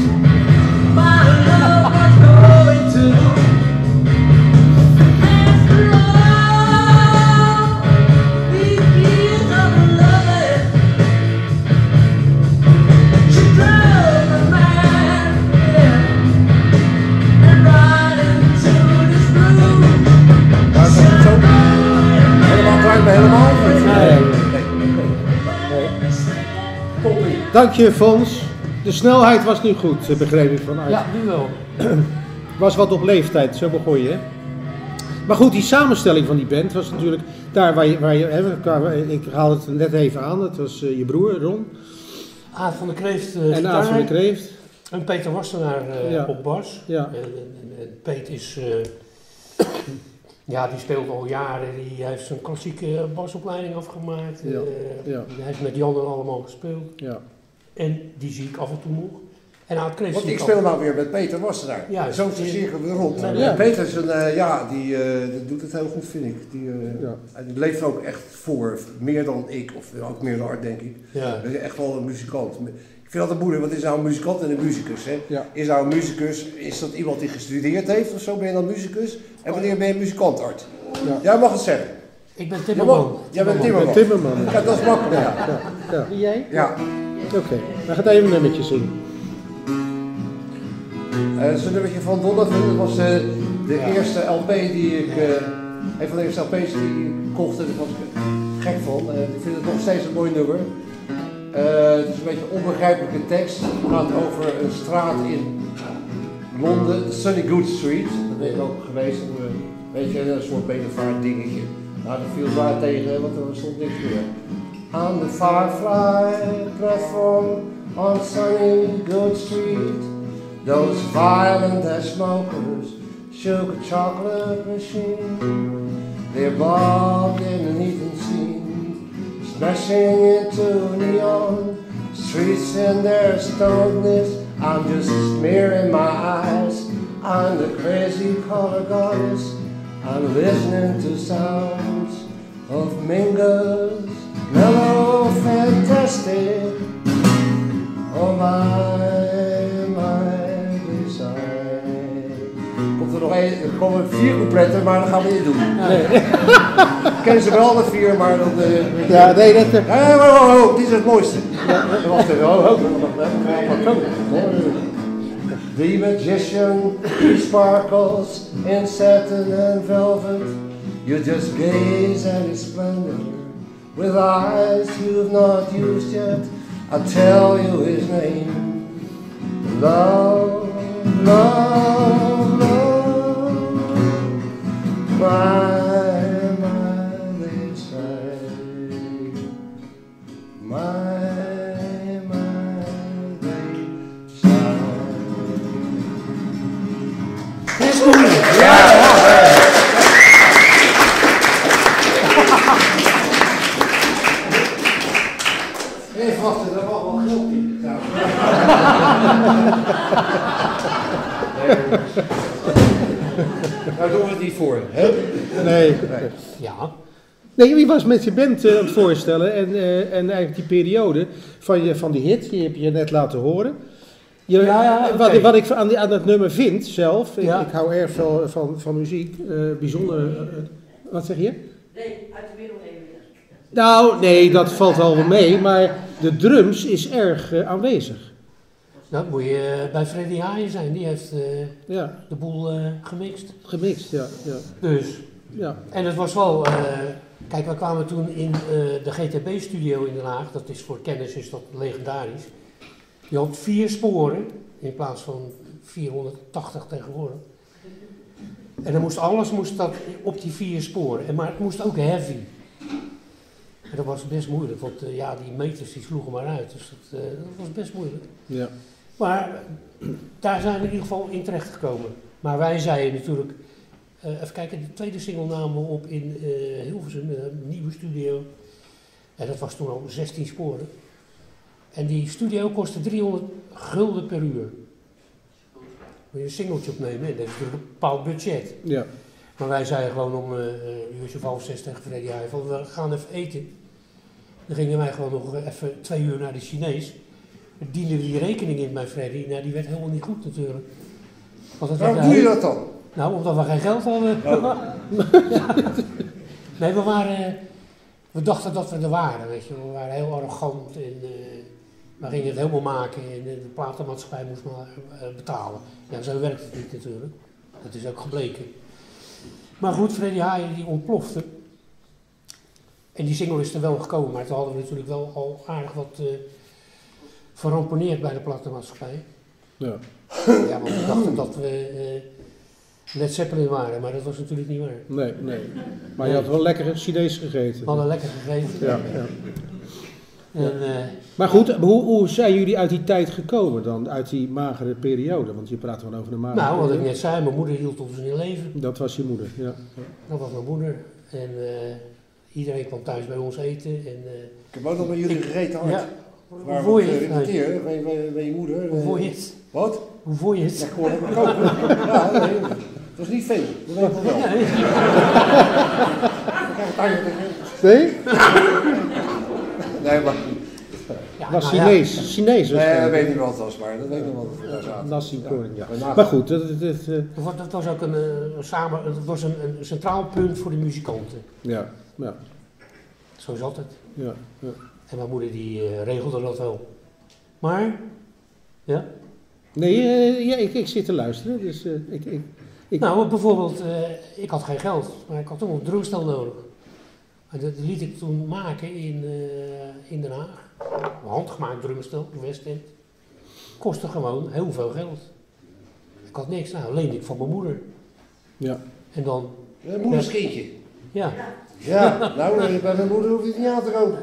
Dank je, Fons. De snelheid was niet goed, begreep ik vanuit. Ja, nu wel. Was wat op leeftijd, zo begon je. Maar goed, die samenstelling van die band was natuurlijk daar waar je, waar je hè, ik haal het net even aan, het was uh, je broer Ron. Aad van der Kreeft uh, En Aad van der Kreeft. En Peter Wassenaar uh, ja. op bas. Ja. En, en, en Peet is, uh, ja, die speelt al jaren, die heeft zijn klassieke basopleiding afgemaakt. Ja. Uh, Ja. Die heeft met Jan en allemaal gespeeld. Ja. En die zie ik af en toe nog. En Aad Kreeft. Want ik speel nou weer met Peter Wassenaar. Ja, zo'n cirkel weer rond. Ja. Ja. Peter is een, uh, ja, die, uh, die doet het heel goed, vind ik. Die, uh, Ja. die leeft er ook echt voor, meer dan ik, of ook meer dan Art, denk ik. Ja. Hij is echt wel een muzikant. Ik vind altijd moeilijk, wat is nou een muzikant en een muzikus? Hè? Ja. Is nou een muzikus, is dat iemand die gestudeerd heeft of zo, ben je dan muzikus? En wanneer ben je muzikant, Art? Ja. Jij mag het zeggen. Ik ben Timmerman. Jij bent Timmerman. Timmerman. Timmerman. Ja, dat is makkelijk. Ja. Ja, ja. Wie jij? Ja. Oké, okay. Dan gaat even een nummertje zingen. Uh, dat is een nummertje van Donovan. Dat was uh, de ja. eerste L P die ik, uh, een van de eerste L P's die ik kocht en daar was ik gek van. Uh, ik vind het nog steeds een mooi nummer. Uh, het is een beetje een onbegrijpelijke tekst. Het gaat over een straat in Londen, de Sunny Good Street. Dat ben ik ook geweest. Uh, weet je, een soort bedevaart dingetje. Nou, dat viel zwaar tegen, want er stond niks meer. On the Firefly platform on Sunny Good Street, those violent ass smokers shook a chocolate machine. They're bobbed in an eating scene, smashing into neon streets in their stonedness. I'm just smearing my eyes on the crazy color goddess. I'm listening to sounds of Mingus, mellow, fantastic. Oh my, my desire. Komt er nog één, er komen vier coupletten, maar dat gaan we niet doen. Nee. Ik ken ze wel, de vier, maar dan de... Ja, nee, dat... Uh... Nee, oh, oh, oh, dit is het mooiste. Wacht even, oh, oh, The magician, he sparkles in satin and velvet. You just gaze at his splendor with eyes you've not used yet. I'll tell you his name. Love, love, love. My, my, they say. My, my, they say. Dat is moeilijk. Ja, ja. Even wachten, daar mag wel geld in. Ja. Daar doen we het niet voor, hè? Nee. nee. Ja. Nee, wie was met je band uh, aan het voorstellen en, uh, en eigenlijk die periode van, je, van die hit, die heb je net laten horen. Je, ja, ja, okay. wat, wat ik aan, die, aan dat nummer vind zelf, ik, ja. ik hou erg veel van, van muziek, uh, bijzonder, uh, wat zeg je? Nee, uit de wereld heen weer. Nou, nee, dat valt al wel mee, maar de drums is erg uh, aanwezig. Nou, moet je uh, bij Freddy Haaien zijn, die heeft uh, ja. de boel uh, gemixt. Gemixt, ja. ja. Dus, ja. En het was wel, uh, kijk, we kwamen toen in uh, de G T B-studio in Den Haag, dat is voor kennis is dat legendarisch. Je had vier sporen in plaats van vierhonderdtachtig tegenwoordig. En dan moest alles moest dat op die vier sporen, en, maar het moest ook heavy. En dat was best moeilijk, want uh, ja, die meters die sloegen maar uit, dus dat, uh, dat was best moeilijk. Ja. Maar daar zijn we in ieder geval in terecht gekomen. Maar wij zeiden natuurlijk, uh, even kijken, de tweede single namen we op in uh, Hilversum, een nieuwe studio. En dat was toen al zestien sporen. En die studio kostte driehonderd gulden per uur. Moet je een singeltje opnemen, en dat is natuurlijk een bepaald budget. Ja. Maar wij zeiden gewoon om uh, een uurtje of half zes tegen Freddy Haaien van we gaan even eten. Dan gingen wij gewoon nog even twee uur naar de Chinees. Dan dienden we die rekening in bij Freddy. Nou, die werd helemaal niet goed natuurlijk. Waarom doe je dat dan? Nou, omdat we geen geld hadden. Oh. Ja. Nee, we waren... We dachten dat we er waren, weet je. We waren heel arrogant en uh, we gingen het helemaal maken en de platenmaatschappij moest maar uh, betalen. Ja, zo werkt het niet natuurlijk. Dat is ook gebleken. Maar goed, Freddy Haaien die ontplofte. En die single is er wel gekomen, maar toen hadden we natuurlijk wel al aardig wat uh, verramponeerd bij de platenmaatschappij. Ja. Ja, want we dachten dat we uh, Led Zeppelin waren, maar dat was natuurlijk niet waar. Nee, nee. Maar je had wel lekkere Chinees gegeten. We hadden lekker gegeten. Ja, ja. En, uh, maar goed, hoe, hoe zijn jullie uit die tijd gekomen dan, uit die magere periode? Want je praat gewoon over een magere nou, wat periode. ik net zei, mijn moeder hield ons in leven. Dat was je moeder, ja. Dat was mijn moeder. En uh, iedereen kwam thuis bij ons eten. En, uh, ik heb ook nog bij jullie gegeten hard. Ja. Waar Hoe voel je we het? repeteren, bij, bij, bij je moeder. Hoe voel je het? Wat? Hoe voel je het? Ja, gewoon heb ik ook. Ja, nee, het was niet veel. Dat weet ik wel. Nee. Nee? Nee, maar... Ja, was nou ja. Chinees. Chinees Nee, dat waarschijnlijk. weet ik niet wat het was, maar dat weet ik nog wel. dat we daar zaten. Nasi Ja. goreng, ja. Maar na- Maar goed, dat, dat, dat, eh, Dat was- Dat was ook een, eh, een samen, het was een, een centraal punt voor de muzikanten. ja, ja, Zo zat het. ja, ja. En mijn moeder die eh, regelde dat wel. Maar, ja. Nee, eh, ja, ik, ik zit te luisteren, dus eh, ik, ik, ik, Nou, bijvoorbeeld, eh, ik had geen geld, maar ik had toch een drumstel nodig. En dat liet ik toen maken in, eh, in Den Haag. Een handgemaakt drumstel, Westend. Kostte gewoon heel veel geld. Ik had niks, nou leende ik van mijn moeder. ja. En dan, Een moederskindje. ja, Ja, nou, eh, bij mijn moeder hoef je het niet aan te kopen.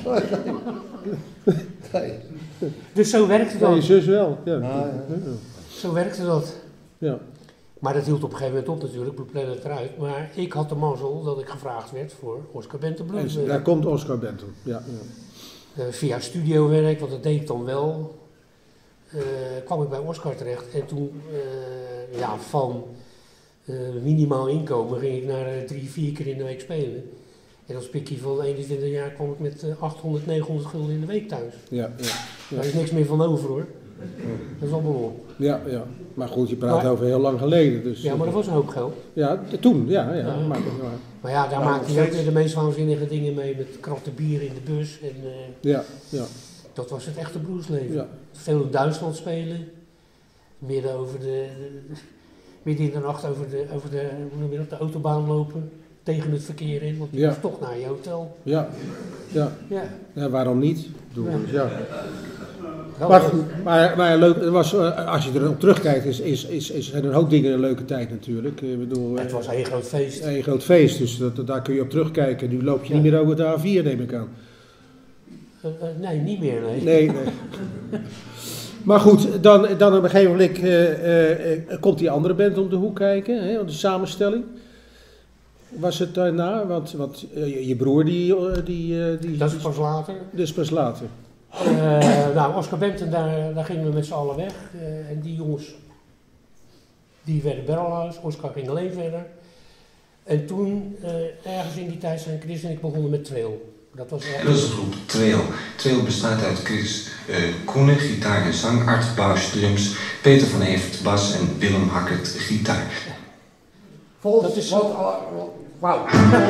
Nee. dus zo werkte Ja, je dat. zus wel, ja. Ah, ja. Ja. Zo werkte dat. Ja. Maar dat hield op een gegeven moment op natuurlijk, Blue Planet eruit. Maar ik had de mazzel dat ik gevraagd werd voor Oscar Bente Blues. En daar komt Oscar Benton, ja, ja. Uh, via studiowerk, want dat deed ik dan wel, uh, kwam ik bij Oscar terecht. En toen, uh, ja, van uh, minimaal inkomen ging ik naar uh, drie, vier keer in de week spelen. En als pikkie van eenentwintig jaar kwam ik met uh, achthonderd, negenhonderd gulden in de week thuis. Ja, ja, Daar is niks meer van over hoor. Dat is allemaal op. ja, ja. Maar goed, je praat Maar- over heel lang geleden, dus... Ja, maar dat was een hoop geld. Ja, t- toen, ja, ja. Ja. Maar, maar, Maar ja, daar Ja, maakte nog hij ook steeds. weer de meest waanzinnige dingen mee met kratten bier in de bus. En uh, ja, ja, dat was het echte bluesleven. ja. Veel in Duitsland spelen. Midden, over de, de- midden in de nacht over de, over de, hoe noem je dat, de autobaan lopen. Tegen het verkeer in, want je Ja. moest toch naar je hotel. Ja, ja. Ja. Ja, waarom niet? Ik bedoel, Ja. dus ja. Wel, Maar, goed, maar, maar leuk, het was, eh, als je erop terugkijkt, is, is, is, is, zijn er een hoop dingen een leuke tijd natuurlijk. Ik bedoel, eh, het was een heel groot feest. een groot feest, dus dat, daar kun je op terugkijken. Nu loop je Ja. niet meer over de A vier, neem ik aan. Uh, uh, nee, niet meer, nee. Nee, nee. Maar goed, dan, dan op een gegeven moment eh, eh, komt die andere band om de hoek kijken, hè, de samenstelling. Was het daarna? Want, want eh, je, je broer die... eh, die, eh, die Dat is pas later. dus pas later. Uh, nou, Oscar Benten, daar, daar gingen we met z'n allen weg. Uh, en die jongens, die werden Barrelhuis. Oscar ging alleen verder. En toen, uh, ergens in die tijd, zijn Chris en ik begonnen met Trail. Dat was echt... Dat is de groep Trail. Trail bestaat uit Chris uh, Koenen, gitaar en zang, Art Bouws, drums, Peter van Evert, bas en Willem Hakkert, gitaar. Vol, Dat is- wat, uh, wauw.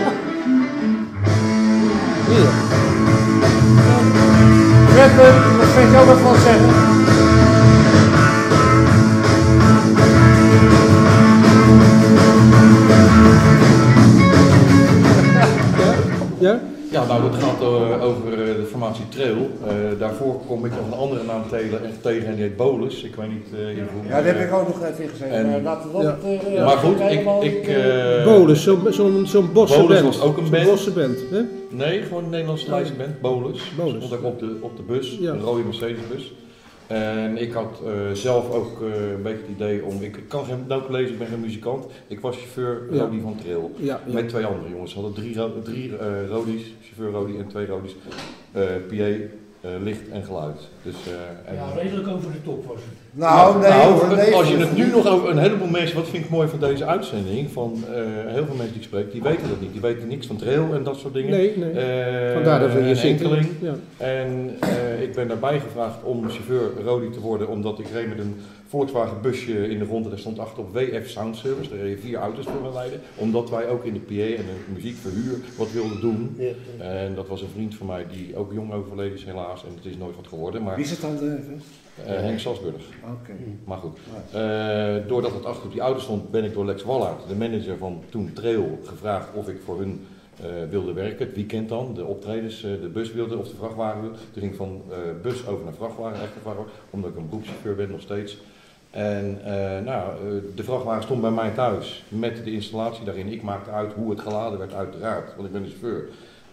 Hier. Rappen, wat vind je ook nog van zeggen? Ja? Ja, nou, het gaat uh, over uh, de formatie Trail. Uh, daarvoor kom ik nog een andere naam tegen, tegen en die heet Bolus. Ik weet niet uh, in hoe. Ja, daar heb ik ook nog even in gezeten, En- maar laten we dat... Ja. eh, Ja, maar goed, ik. helemaal ik niet, eh, uh, Bolus, zo'n zo'n zo'n bosse Bolus band. was ook een Zo'n band. bosse band, hè? Nee, gewoon een Nederlandse lijst band, Bolus. Bolus. Stond ook op de, op de bus, Ja. een rode Mercedes-bus. En ik had uh, zelf ook uh, een beetje het idee om. Ik kan geen noten lezen, ik ben geen muzikant. Ik was chauffeur Ja. Rodi van Trail. Ja, ja. Met twee andere jongens. We hadden drie, ro- drie uh, Rodi's, chauffeur Rodi en twee Rodi's. Uh, P A, uh, licht en geluid. Dus, uh, en, Ja, redelijk over de top was het. Nou, nee nou, hoor, nee. als je hoor. het nu nog over een heleboel mensen, wat vind ik mooi van deze uitzending, van uh, heel veel mensen die ik spreek, die weten dat niet. Die weten niks van trail en dat soort dingen. Nee, nee. Uh, Vandaar dat we een hier zitten. enkeling. Ja. En uh, ik ben daarbij gevraagd om chauffeur Rodi te worden, omdat ik reed met een Volkswagen busje in de ronde. Daar stond achter op W F Sound Service. Daar reden vier auto's voor me rijden. Omdat wij ook in de P A en de muziekverhuur wat wilden doen. Ja. En dat was een vriend van mij die ook jong overleden is helaas. En het is nooit wat geworden. Maar Wie is het dan? Uh, uh, Henk Salzburg. Oké. Maar goed, uh, doordat het achter op die auto stond, ben ik door Lex Wallaert, de manager van toen Trail, gevraagd of ik voor hun uh, wilde werken. Het weekend dan, de optredens, uh, de bus wilde of de vrachtwagen wilde. Toen ging ik van uh, bus over naar vrachtwagen, echte vrachtwagen, omdat ik een beroepschauffeur ben nog steeds. En uh, nou, uh, de vrachtwagen stond bij mij thuis met de installatie daarin. Ik maakte uit hoe het geladen werd, uiteraard, want ik ben de chauffeur.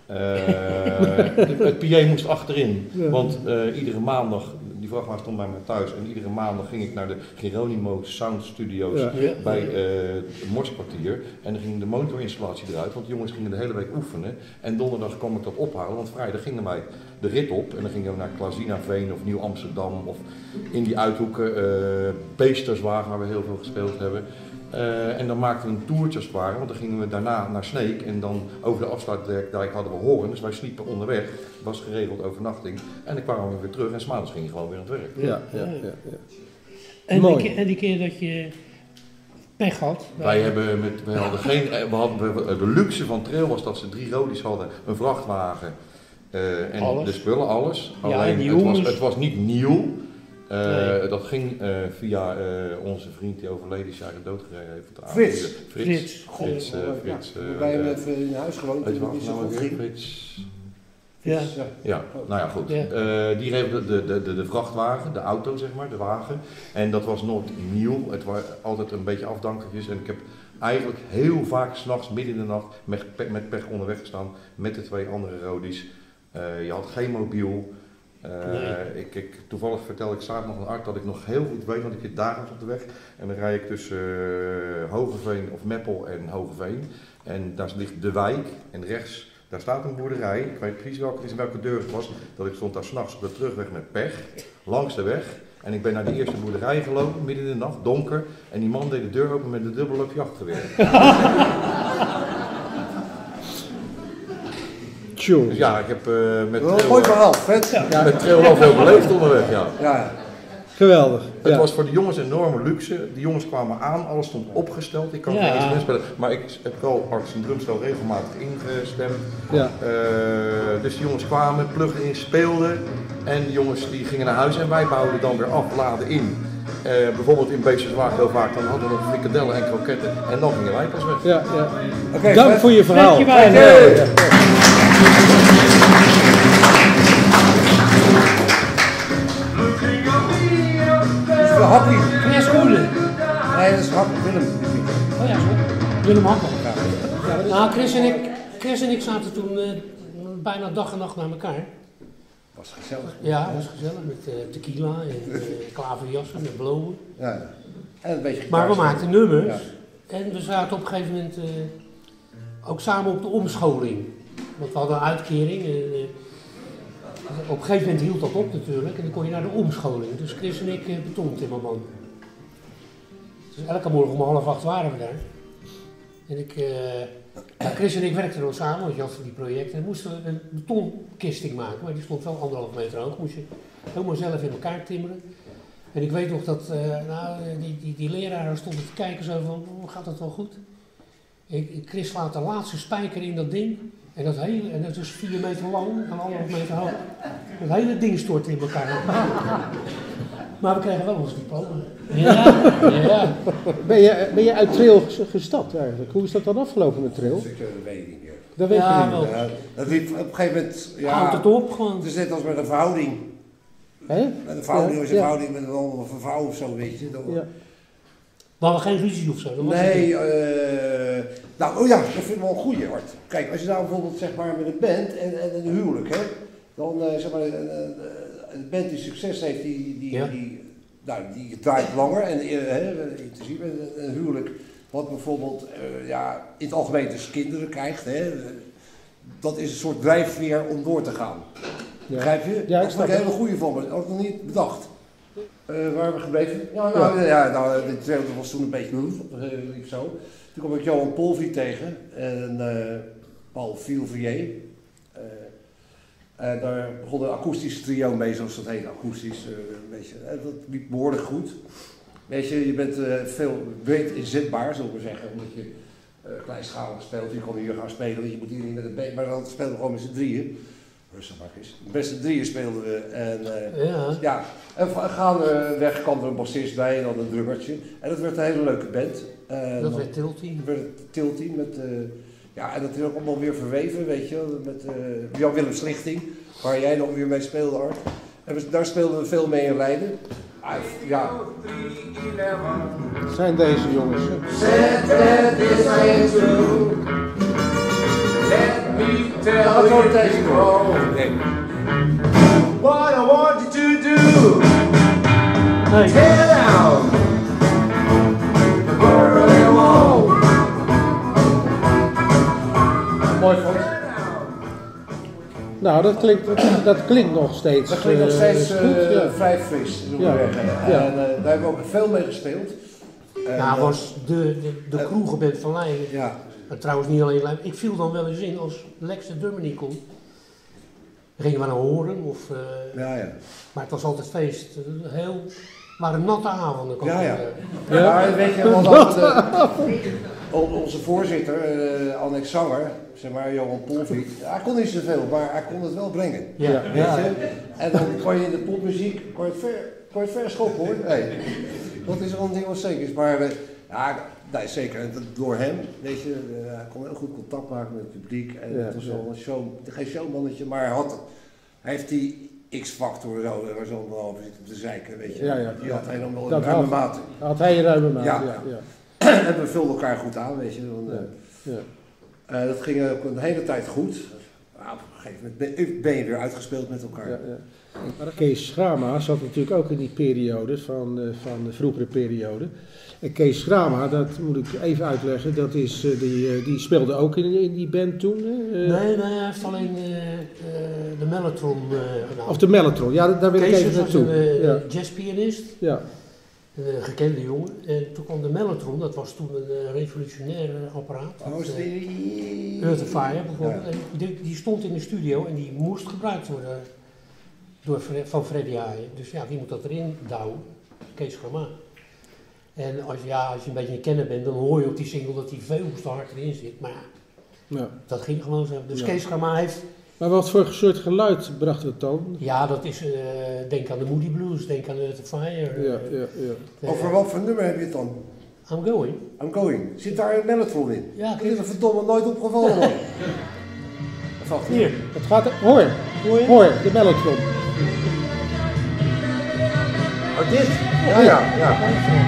Uh, het P A moest achterin, Ja. want uh, iedere maandag, die vrachtwagen stond bij mij thuis en iedere maandag ging ik naar de Geronimo Sound Studios Ja. Ja. bij uh, het Morskwartier en dan ging de motorinstallatie eruit, want de jongens gingen de hele week oefenen en donderdag kwam ik dat ophalen, want vrijdag gingen wij de rit op en dan gingen we naar Klazinaveen of Nieuw Amsterdam of in die uithoeken, uh, Beesterswagen waar we heel veel gespeeld hebben. Uh, en dan maakten we een toertje als het ware, want dan gingen we daarna naar Sneek en dan over de afsluitdijk hadden we horen. Dus wij sliepen onderweg, het was geregeld overnachting en dan kwamen we weer terug en 's maandags ging je gewoon weer aan het werk. Ja, ja, ja. ja. En, Mooi. die, en die keer dat je pech had? Wij hebben met, we hadden geen, we hadden, we, de luxe van Trail was dat ze drie rodies hadden, een vrachtwagen uh, en alles. de spullen, alles. Ja, Alleen en het, was, jongens. het was niet nieuw. Uh, Nee. Dat ging uh, via uh, onze vriend die overleden is, jaren doodgereden heeft. Frits. Frits. Frits. Frits. Uh, Ja, Frits uh, wij hebben uh, even in huis gewoond. weet je toen wat is nou het weer? goed ging. Frits. Ja. Ja. Ja, nou ja, goed. Ja. Uh, die reed de, de, de, de vrachtwagen, de auto zeg maar, de wagen. En dat was nooit nieuw. Het was altijd een beetje afdankertjes. En ik heb eigenlijk heel vaak 's nachts midden in de nacht met, met pech onderweg gestaan met de twee andere rodies. Uh, je had geen mobiel. Uh, Nee. ik, ik, toevallig vertel ik s'avonds nog een Art dat ik nog heel goed weet, want ik zit dagelijks op de weg. En dan rijd ik tussen uh, Hogeveen of Meppel en Hogeveen. En daar ligt de wijk en rechts, daar staat een boerderij. Ik weet precies welke het is en welke deur het was. Dat ik stond daar s'nachts op de terugweg met pech, langs de weg. En ik ben naar de eerste boerderij gelopen, midden in de nacht, donker. En die man deed de deur open met een dubbelop jachtgeweer. Tjoe. Dus ja, ik heb uh, met Wel een Trail, mooi verhaal, vet. Ja. met Trail wel veel beleefd onderweg, ja. Ja. Geweldig. Het Ja. was voor de jongens een enorme luxe. De jongens kwamen aan, alles stond opgesteld. Ik kan Ja. geen instrument spelen, maar ik heb wel arts en drumstel regelmatig ingestemd. Ja. Uh, dus de jongens kwamen, plugden in, speelden. En de jongens die gingen naar huis en wij bouwden dan weer af, laden in. Uh, bijvoorbeeld in Beesterswaag heel vaak, dan hadden we nog frikadellen en kroketten en dan gingen wij pas weg. Ja, ja. Oké, Dank vet. voor je verhaal. Dankjewel. En, uh, ja. Dus we happy. Chris Koenen. Nee, dat is happy. Willem. Oh ja, zo. Willem Happel. Nou, Chris en ik, Chris en ik zaten toen uh, bijna dag en nacht naar elkaar. Was gezellig. Ja, dat was gezellig met uh, tequila en uh, klaverjassen en blowen. Ja, ja. En een beetje Maar we gitaar. maakten nummers Ja. en we zaten op een gegeven moment uh, ook samen op de omscholing. Want we hadden een uitkering en uh, op een gegeven moment hield dat op natuurlijk en dan kon je naar de omscholing. Dus Chris en ik uh, betontimmerman. Dus elke morgen om half acht waren we daar. En ik, uh, ja, Chris en ik werkten dan samen, want je had voor die projecten. En moesten we een betonkisting maken, maar die stond wel anderhalf meter hoog. Moest je helemaal zelf in elkaar timmeren. En ik weet nog dat uh, nou, die, die, die leraren stonden te kijken zo van, oh, gaat dat wel goed? Ik, ik, Chris slaat de laatste spijker in dat ding. En dat hele, en dat is vier meter lang en anderhalf meter hoog. Dat hele ding stortte in elkaar. Maar we kregen wel ons diploma. Ja, ja. Ben je, ben je uit Trail ges- gestapt eigenlijk? Hoe is dat dan afgelopen met Trail? Dus ik, uh, dat weet ik niet meer. Dat weet Ja, je niet. wel. Ja, dat liep op een gegeven moment. Ja, Houdt het op gewoon. Het is net als met een verhouding. Hè? Met een verhouding Ja, was een ja. verhouding met een andere vrouw of zo, weet je. Dan, Ja. We hadden geen ruzie of zo. Dat was Nee, het uh, nou oh ja, dat vind ik wel een goeie, Art. Kijk, als je nou bijvoorbeeld zeg maar met een band en, en een huwelijk, hè, dan uh, zeg maar een, een, een band die succes heeft, die, die, Ja. die, nou, die draait langer en uh, hè, intensief. En een huwelijk wat bijvoorbeeld uh, ja, in het algemeen dus kinderen krijgt, hè, uh, dat is een soort drijfveer om door te gaan. Ja. Begrijp je? Ja, ik dat is snap een het. hele goeie van me, dat had ik nog niet bedacht. Uh, waar hebben we gebleven? Ja, nou, ja. ja nou, de tweede was toen een beetje uh, liep zo. Toen kwam ik Johan Polvi tegen en uh, Paul Vilvier. Uh, en daar begon een akoestisch trio mee, zoals dat heet, akoestisch. Uh, een beetje, uh, dat liep behoorlijk goed. Weet je, je bent uh, veel breed inzetbaar, zullen we zeggen, omdat je uh, kleinschalig speelt. Je kan hier gaan spelen, je moet hier niet met een been, maar dan spelen we gewoon met z'n drieën. Rustig maar eens. Met z'n drieën speelden we en uh, Ja. ja, en gaandeweg kwam er een bassist bij en dan een drummertje. En dat werd een hele leuke band. Uh, Dat werd Tilty. dat werd het Tilty met, uh, ja, en dat is ook allemaal weer verweven, weet je, met uh, Jan Willem Slichting, waar jij nog weer mee speelde, Art. En we, daar speelden we veel mee in Leiden. Ah, ja. Zijn deze jongens. Ja, dat wordt deze door. Nee. What I want you to do, Nee. tear down the Berlin Wall. Mooi vond. Nou, dat klinkt, dat, dat klinkt nog steeds Dat klinkt nog eh, steeds goed. uh, Ja. vrij fris, zullen we Ja. zeggen. Ja. En uh, daar hebben we ook veel mee gespeeld. En, Ja, eh, was de, de, de kroegenband van Leiden. Ja, Maar trouwens niet alleen Leiden. Ik viel dan wel eens in als Lex de drummer niet kon. Dan gingen we naar Horen of... Uh, ja, ja. Maar het was altijd feest. Heel... waren natte avonden. Ja, ja. Uh, ja. Maar weet je, want dat, uh, onze voorzitter, uh, Annex Zanger, zeg maar Johan Polvik, hij kon niet zoveel, maar hij kon het wel brengen. Ja. Weet je? En dan kon je in de popmuziek, kon je het ver, kon je het ver schoppen hoor. Nee. Dat is wel een ding wat zeker is. Maar uh, ja, nee, zeker. En door hem, weet je, uh, hij kon heel goed contact maken met het publiek. En ja, het was wel een show, geen showmannetje, maar hij, had, hij heeft die X-factor zo, waar ze allemaal over zitten te zeiken, weet je. Ja, ja, die had ja. hij dan wel Dat een ruime had- mate. Had hij een ruime maat, Ja. ja. ja. En we vulden elkaar goed aan, weet je. Dan, uh, Ja. uh, dat ging ook een hele tijd goed. Maar op een gegeven moment ben, ben je weer uitgespeeld met elkaar. Ja, ja. Kees Schrama zat natuurlijk ook in die periode, van, uh, van de vroegere periode. En Kees Schrama, dat moet ik even uitleggen, dat is, uh, die, uh, die speelde ook in, in die band toen. Uh, nee, nee, hij heeft alleen uh, uh, de Mellotron uh, gedaan. Of de Mellotron, ja, daar wil ik Kees even was naartoe. een uh, Ja. jazzpianist, Ja. een gekende jongen. En toen kwam de Mellotron, dat was toen een uh, revolutionair apparaat. Oh, is Uh, die... Earth of Fire bijvoorbeeld. Ja. En die, die stond in de studio en die moest gebruikt worden door, Fre- van Freddy Haaien. Dus ja, wie moet dat erin douwen? Kees Schrama. En als, ja, als je een beetje een kenner bent, dan hoor je op die single dat hij veel te hard erin zit. Maar ja, Ja. dat ging gewoon zo. Dus Ja. Kees Schrama heeft, Maar wat voor soort geluid bracht het dan? ja, dat is, uh, denk aan de Moody Blues, denk aan Earth of Fire. Ja, ja, ja. uh, Over wat voor nummer heb je het dan? I'm Going. I'm Going. Zit daar een Mellotron in? Ja, Dat is er verdomme nooit opgevallen hoor. Wacht, hier. Het gaat, hoor, Hoor je? hoor, de Mellotron. Oh, dit? Ja, ja, ja.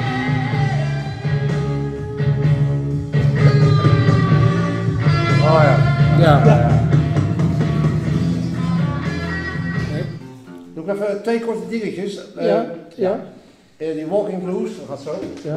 Oh ja. Ja. Ja. Doe ik even twee korte dingetjes. Uh, Ja, ja. uh, die Walking Blues, dat gaat zo. Ja.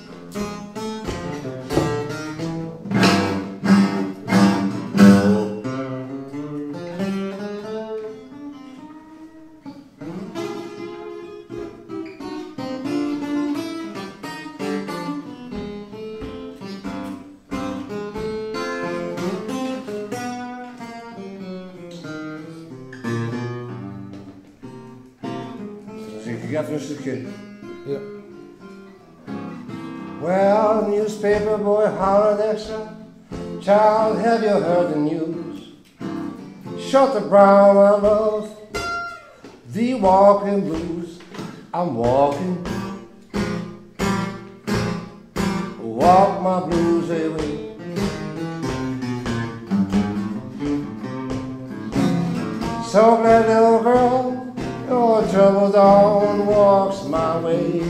Dan zing ik even een stukje. Ja. Well, newspaper boy hollered extra. Child, have you heard the news? Shut the brown one off. The walking blues. I'm walking. Walk my blues away. So glad little girl, your trouble dawn walks my way.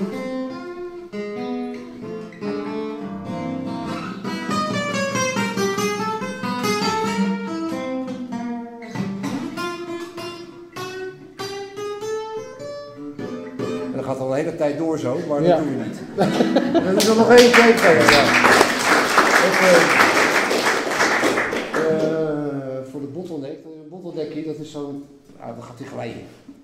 En dat gaat al de hele tijd door zo, maar dat Ja. doen we niet. Er is er nog één keer verder, ja. Ik, uh, uh, voor de bottleneck, de bottleneckie, dat is zo'n... Ah, dan gaat hij glijden.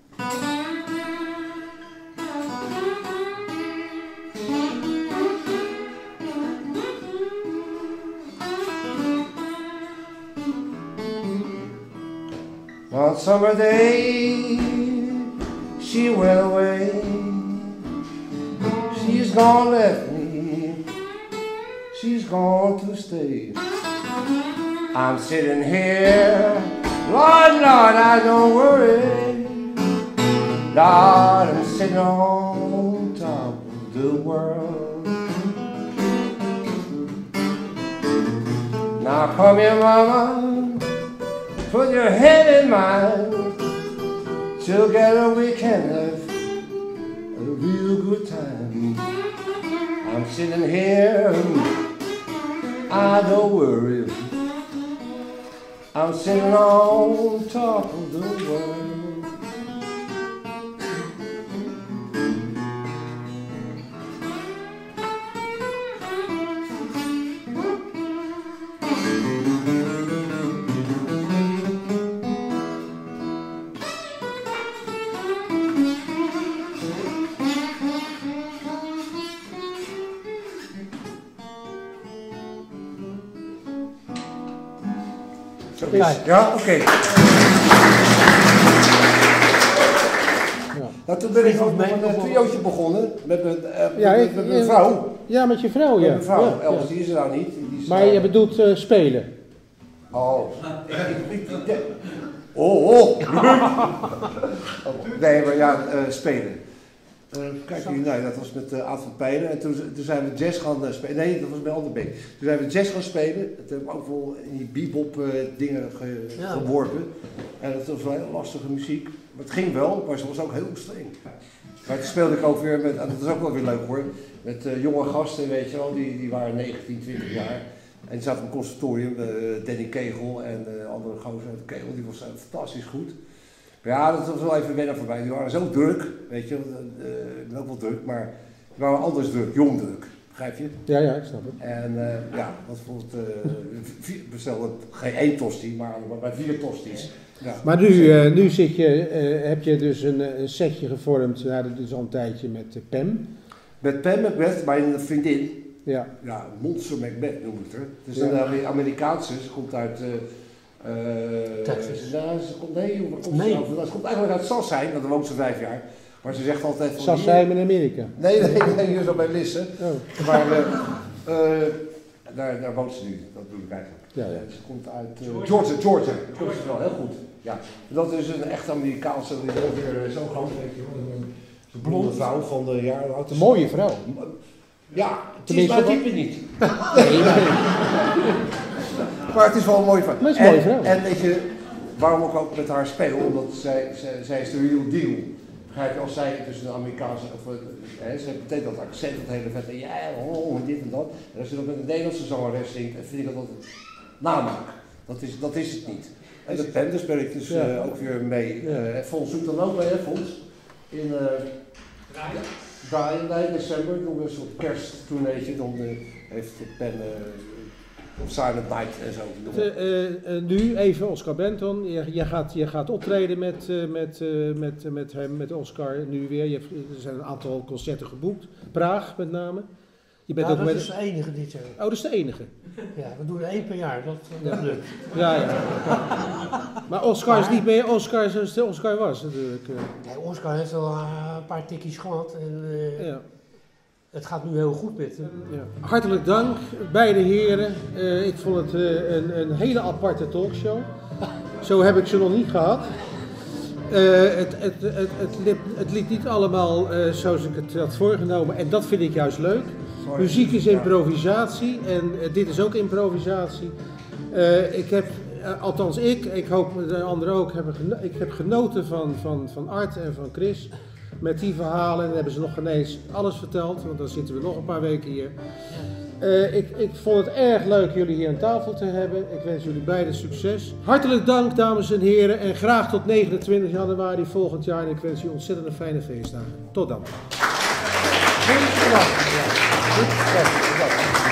One summer day, she went away. She's gone, left me. She's gone to stay. I'm sitting here, Lord, Lord, I don't worry. Lord, I'm sitting on top of the world. Now come here, mama, put your head in mine. Together we can have a real good time. I'm sitting here, I don't worry. I'm sitting on top of the world. Zo is het. Ja, oké. Okay. Ja. Nou, toen ben ik ook met een triootje begonnen met mijn, uh, Ja, met, ik- met mijn vrouw. Ja, met je vrouw, Met ja. mijn vrouw. Ja, Els, ja. die is er nou niet. Die is Maar er- je bedoelt uh, spelen? Oh. Ik, ik, ik, ik, oh, oh. Nee, maar ja, uh, spelen. Uh, kijk hier, nee, dat was met uh, Aad van Pijlen. En toen, toen zijn we jazz gaan uh, spelen. Nee, dat was bij Anderbeek. Toen zijn we jazz gaan spelen. Toen hebben we ook wel in die bebop uh, dingen ge, Ja. geworpen. En dat was wel heel lastige muziek. Maar het ging wel, maar ze was ook heel streng. Maar toen speelde ik ook weer met, en dat is ook wel weer leuk hoor, met uh, jonge gasten, weet je wel, die, die waren negentien, twintig jaar. En die zaten op het conservatorium, uh, Danny Kegel en de uh, andere gozer uit de Kegel, die was uh, fantastisch goed. Maar ja, dat was wel even wennen voor mij. Die waren zo druk, weet je, uh, ik ben ook wel druk, maar die waren anders druk, jong druk. Begrijp je? Ja, ja, ik snap het. En uh, ja, dat vond uh, vier, bestelde geen één tosti, maar, maar bij vier tosties. Ja. Maar nu, uh, nu zit je, uh, heb je dus een, een setje gevormd, nou, dat is al een tijdje met uh, Pam. Met Pam Macbeth, mijn vriendin. Ja. Ja, Monster Macbeth noem ik haar. Het is Ja. een Amerikaanse, ze komt uit... Uh, uh, Texas. Nou, ze komt, nee, waar komt Nee. ze, nou? Ze komt eigenlijk uit Sassheim, daar woont ze vijf jaar. Maar ze zegt altijd van... Sassheim in Amerika. Nee, nee, nee, hier zo bij Lisse. Oh. Maar uh, uh, daar, daar woont ze nu, dat bedoel ik eigenlijk. Ja, ja. Ze komt uit uh, Georgia, Georgia. Dat is wel heel goed. Ja. Dat is een echt Amerikaanse, die is ongeveer uh, zo groot, weet je wel. Een, een blonde vrouw van de jaren oud. Een mooie vrouw. Ja, het is Tenminste, maar wat- type niet. Nee, nee. Maar het is wel een mooie vrouw. Maar het is een mooie En, vrouw. en weet je, waarom ik ook met haar speel? Omdat zij, zij, zij is de real deal. Begrijp je, als zij tussen een Amerikaanse, of, hè, ze betekent dat accent, dat hele vette, ja, oh, en dit en dat. En als je dan met een Nederlandse zangeres zingt, dan vind ik dat altijd namaak. Dat is, dat is het niet. En dat Pam, daar speel ik dus Ja. uh, ook weer mee. Ja. Uh, Fons doet dan ook mee, hè, Fons? In uh, Draaien. draaien, nee, december, doen we een soort kersttourneetje. Dan uh, heeft Pam uh, op Silent Night en zo. Uh, uh, nu even Oscar Benton. Je, je, gaat, je gaat optreden met, uh, met, uh, met, met hem, met Oscar nu weer. Je hebt, er zijn een aantal concerten geboekt. Praag met name. Je bent Ja, ook dat met... is de enige dit jaar. Oh, dat is de enige. Ja, we doen er één per jaar, dat, dat Ja. lukt. Ja, ja. ja. Maar Oscar is niet meer Oscar zoals de Oscar was natuurlijk. Uh, Nee, Oscar heeft wel uh, een paar tikkies gehad en uh, ja. het gaat nu heel goed met hem. Ja. Hartelijk dank, beide heren. Uh, ik vond het uh, een, een hele aparte talkshow. Zo heb ik ze nog niet gehad. Uh, het, het, het, het, liep, het liep niet allemaal uh, zoals ik het had voorgenomen en dat vind ik juist leuk. Muziek is improvisatie en uh, dit is ook improvisatie. Uh, ik heb, uh, althans ik, ik hoop de anderen ook, hebben geno- ik heb genoten van, van, van Art en van Chris. Met die verhalen en hebben ze nog geen eens alles verteld, want dan zitten we nog een paar weken hier. Uh, ik, ik vond het erg leuk jullie hier aan tafel te hebben. Ik wens jullie beiden succes. Hartelijk dank dames en heren en graag tot negenentwintig januari volgend jaar. En ik wens jullie ontzettend een fijne feestdagen. Tot dan. Goed gedaan. Ja. Goed gedaan.